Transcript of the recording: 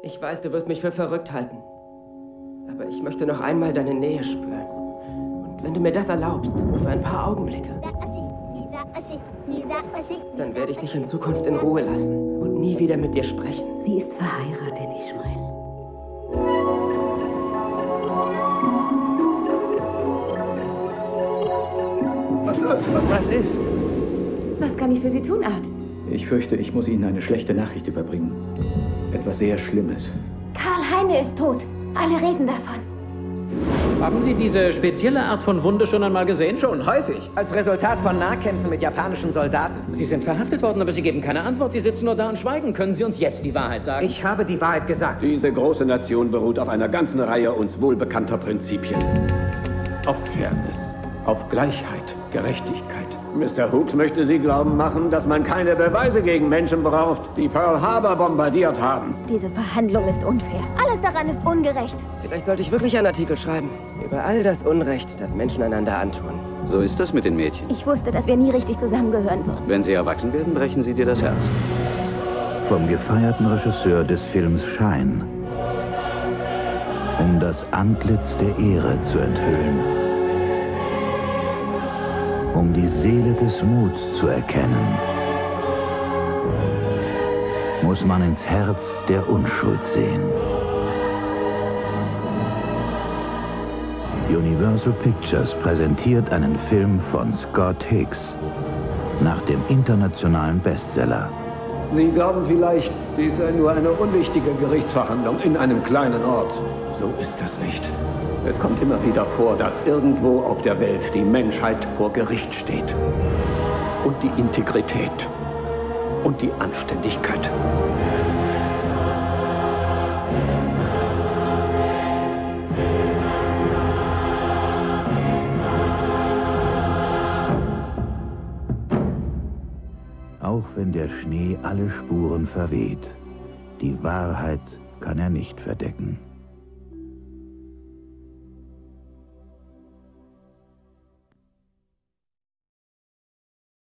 Ich weiß, du wirst mich für verrückt halten. Aber ich möchte noch einmal deine Nähe spüren. Und wenn du mir das erlaubst, nur für ein paar Augenblicke, dann werde ich dich in Zukunft in Ruhe lassen und nie wieder mit dir sprechen. Sie ist verheiratet, Ishmael. Was ist? Was kann ich für Sie tun, Art? Ich fürchte, ich muss Ihnen eine schlechte Nachricht überbringen. Etwas sehr Schlimmes. Karl Heine ist tot. Alle reden davon. Haben Sie diese spezielle Art von Wunde schon einmal gesehen? Schon häufig. Als Resultat von Nahkämpfen mit japanischen Soldaten. Sie sind verhaftet worden, aber Sie geben keine Antwort. Sie sitzen nur da und schweigen. Können Sie uns jetzt die Wahrheit sagen? Ich habe die Wahrheit gesagt. Diese große Nation beruht auf einer ganzen Reihe uns wohlbekannter Prinzipien. Auf Fairness, auf Gleichheit, Gerechtigkeit. Mr. Hooks möchte Sie glauben machen, dass man keine Beweise gegen Menschen braucht, die Pearl Harbor bombardiert haben. Diese Verhandlung ist unfair. Alles daran ist ungerecht. Vielleicht sollte ich wirklich einen Artikel schreiben. Über all das Unrecht, das Menschen einander antun. So ist das mit den Mädchen. Ich wusste, dass wir nie richtig zusammengehören würden. Wenn sie erwachsen werden, brechen sie dir das Herz. Vom gefeierten Regisseur des Films Shine. Um das Antlitz der Ehre zu enthüllen. Um die Seele des Muts zu erkennen, muss man ins Herz der Unschuld sehen. Universal Pictures präsentiert einen Film von Scott Hicks nach dem internationalen Bestseller. Sie glauben vielleicht, dies sei nur eine unwichtige Gerichtsverhandlung in einem kleinen Ort. So ist es nicht. Es kommt immer wieder vor, dass irgendwo auf der Welt die Menschheit vor Gericht steht. Und die Integrität. Und die Anständigkeit. Auch wenn der Schnee alle Spuren verweht, die Wahrheit kann er nicht verdecken.